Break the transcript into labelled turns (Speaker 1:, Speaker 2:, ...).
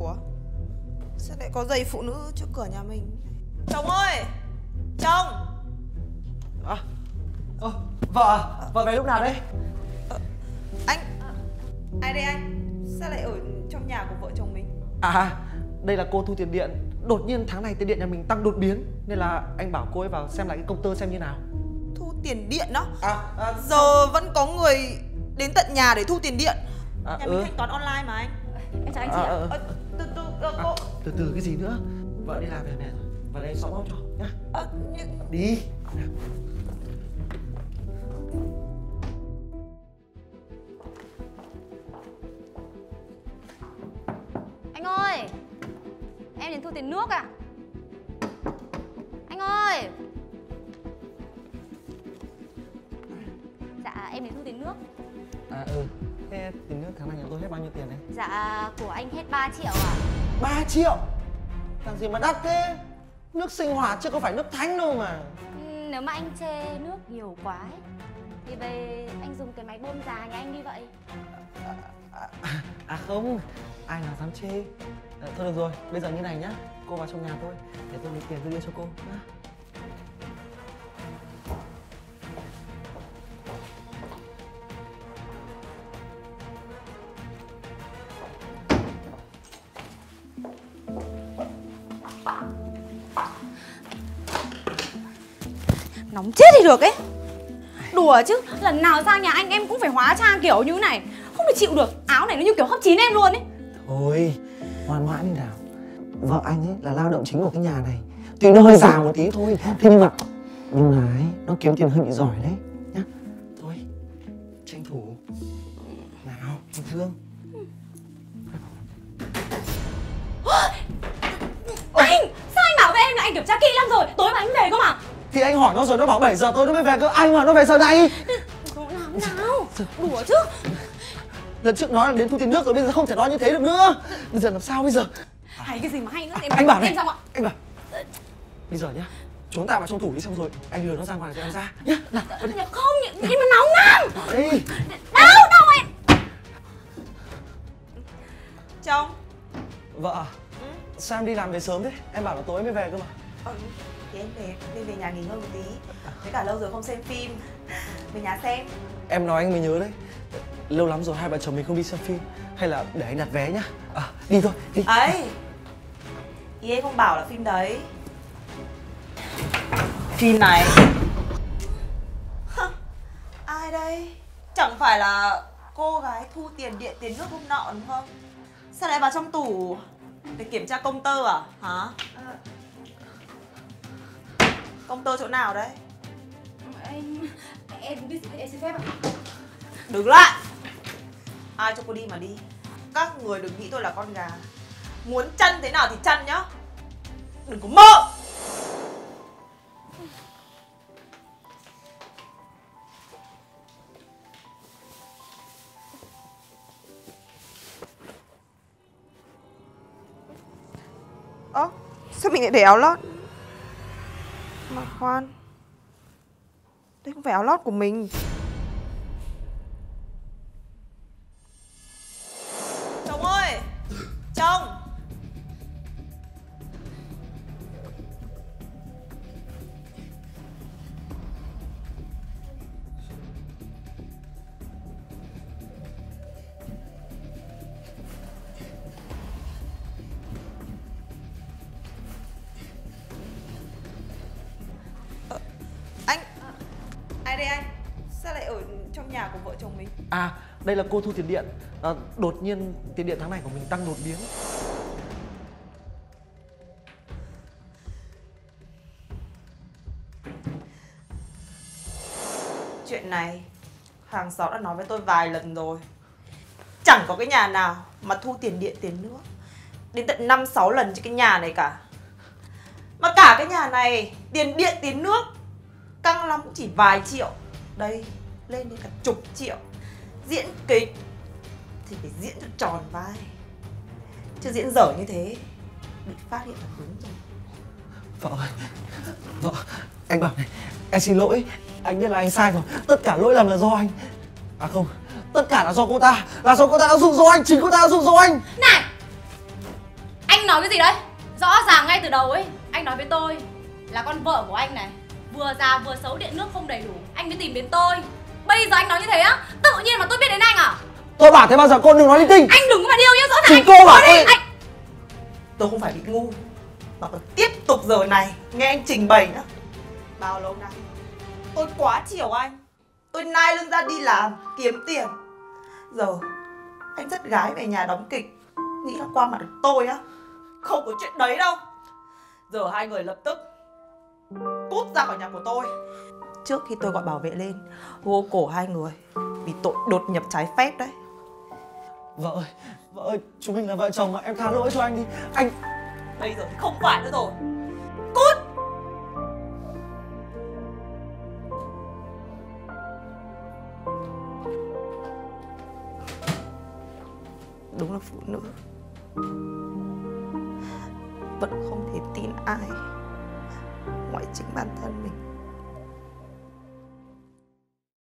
Speaker 1: Ủa? Sao lại có giày phụ nữ trước cửa nhà mình? Chồng ơi! Chồng!
Speaker 2: Vợ về lúc nào đấy?
Speaker 1: Anh! Ai đây anh? Sao lại ở trong nhà của vợ chồng mình?
Speaker 2: Đây là cô thu tiền điện. Đột nhiên tháng này tiền điện nhà mình tăng đột biến, nên là anh bảo cô ấy vào xem lại cái công tơ xem như nào.
Speaker 1: Thu tiền điện đó? Giờ vẫn có người đến tận nhà để thu tiền điện. Nhà mình thanh toán online mà anh.
Speaker 3: Em chào anh chị ạ.
Speaker 1: Cô...
Speaker 2: Từ từ cái gì nữa? Vợ đi làm về này rồi. Vào đây xỏ bóp cho nhá. Đi.
Speaker 3: Anh ơi, em đến thu tiền nước à? Anh ơi. Dạ em đến thu tiền nước.
Speaker 2: Thế tiền nước tháng này nhà tôi hết bao nhiêu tiền đấy?
Speaker 3: Dạ của anh hết 3 triệu ạ.
Speaker 2: 3 triệu? Làm gì mà đắt thế? Nước sinh hoạt chứ có phải nước thánh đâu mà.
Speaker 3: Nếu mà anh chê nước nhiều quá ấy, thì về anh dùng cái máy bơm già nhà anh đi vậy.
Speaker 2: Không, ai nào dám chê. Thôi được rồi, bây giờ như này nhá. Cô vào trong nhà tôi, để tôi lấy tiền tôi đưa cho cô nhá.
Speaker 3: Nóng chết đi được ấy. Đùa chứ, lần nào sang nhà anh em cũng phải hóa trang kiểu như này. Không thể chịu được, áo này nó như kiểu hấp chín em luôn ấy.
Speaker 2: Thôi, ngoan ngoãn đi nào. Vợ anh ấy là lao động chính của cái nhà này. Tuy nó hơi già một tí thôi, thế nhưng mà ấy, nó kiếm tiền hơi bị giỏi đấy nhá. Thôi, tranh thủ. Nào, anh Thương.
Speaker 3: Anh, sao anh bảo với em là anh kiểm tra kỹ lắm rồi, tối mà anh về cơ mà.
Speaker 2: Thì anh hỏi nó rồi, nó bảo 7 giờ tối nó mới về cơ. Anh mà nó về giờ này.
Speaker 3: Làm nào, đùa chứ.
Speaker 2: Lần trước nói là đến thu tiền nước rồi, bây giờ không thể nói như thế được nữa. Bây giờ làm sao bây giờ?
Speaker 3: Hay cái gì mà hay nữa thì
Speaker 2: Anh bảo này,
Speaker 3: em xong ạ.
Speaker 2: anh bảo bây giờ nhá, chúng ta vào trong tủ đi, xong rồi anh lừa nó ra ngoài cho em ra nhá. Nào,
Speaker 3: không, nhưng mà nóng lắm.
Speaker 2: Đây.
Speaker 3: Đâu em.
Speaker 1: Chồng!
Speaker 2: Vợ, sao em đi làm về sớm thế? Em bảo là tối mới về cơ mà.
Speaker 1: Thì em về nhà nghỉ ngơi một tí. Với cả lâu rồi không xem phim. Về nhà xem.
Speaker 2: Em nói anh mới nhớ đấy. Lâu lắm rồi hai vợ chồng mình không đi xem phim. Hay là để anh đặt vé nhá. Đi thôi, đi.
Speaker 1: Ấy, ý em không bảo là phim đấy. Phim này. Ai đây? Chẳng phải là cô gái thu tiền điện tiền nước hôm nọ đúng không? Sao lại vào trong tủ để kiểm tra công tơ à? Hả? Công tơ chỗ nào đấy?
Speaker 3: Em biết em xin phép ạ.
Speaker 1: Đứng lại! Ai cho cô đi mà đi. Các người đừng nghĩ tôi là con gà. Muốn chăn thế nào thì chăn nhá. Đừng có mơ! Sao mình lại để áo lót? Mà khoan, đây không phải áo lót của mình. Chồng ơi! Chồng! Anh! Ai đây anh? Sao lại ở trong nhà của vợ chồng mình?
Speaker 2: Đây là cô thu tiền điện. Đột nhiên tiền điện tháng này của mình tăng đột biến.
Speaker 1: Chuyện này hàng xóm đã nói với tôi vài lần rồi. Chẳng có cái nhà nào mà thu tiền điện tiền nước đến tận 5-6 lần trên cái nhà này cả. Mà cả cái nhà này tiền điện tiền nước căng lắm cũng chỉ vài triệu. Đây lên đến cả chục triệu. Diễn kịch thì phải diễn cho tròn vai, chứ diễn dở như thế bị phát hiện là đúng rồi.
Speaker 2: Vợ ơi, vợ, anh bảo này, em xin lỗi. Anh biết là anh sai rồi, tất cả lỗi lầm là do anh. Không, tất cả là do cô ta. Là do cô ta đã dụ dỗ anh, chính cô ta đã dụ dỗ anh.
Speaker 3: Này, Anh nói cái gì đấy? Rõ ràng ngay từ đầu ấy, anh nói với tôi là con vợ của anh này vừa già vừa xấu, điện nước không đầy đủ, anh mới tìm đến tôi. Bây giờ anh nói như thế á? Tự nhiên mà tôi biết đến anh à?
Speaker 2: Tôi bảo thế bao giờ cô đừng nói linh tinh.
Speaker 3: Anh đừng có mà điêu nhá, rõ ràng
Speaker 2: Chính
Speaker 3: anh
Speaker 2: cô bảo
Speaker 3: nói đi,
Speaker 2: tôi.
Speaker 3: anh...
Speaker 1: Tôi không phải bị ngu mà còn tiếp tục giờ này nghe anh trình bày nữa. Bao lâu nay tôi quá chiều anh, tôi nai lưng ra đi làm kiếm tiền. Giờ anh dắt gái về nhà đóng kịch, nghĩ là qua mặt được tôi á? Không có chuyện đấy đâu. Giờ hai người lập tức cút ra khỏi nhà của tôi. Trước khi tôi gọi bảo vệ lên hô cổ hai người vì tội đột nhập trái phép đấy.
Speaker 2: Vợ ơi, chúng mình là vợ chồng mà, em tha lỗi cho anh đi. Anh...
Speaker 1: Bây giờ thì không phải nữa rồi. Cút! Đúng là phụ nữ vẫn không thể tin ai ngoài chính bản thân mình.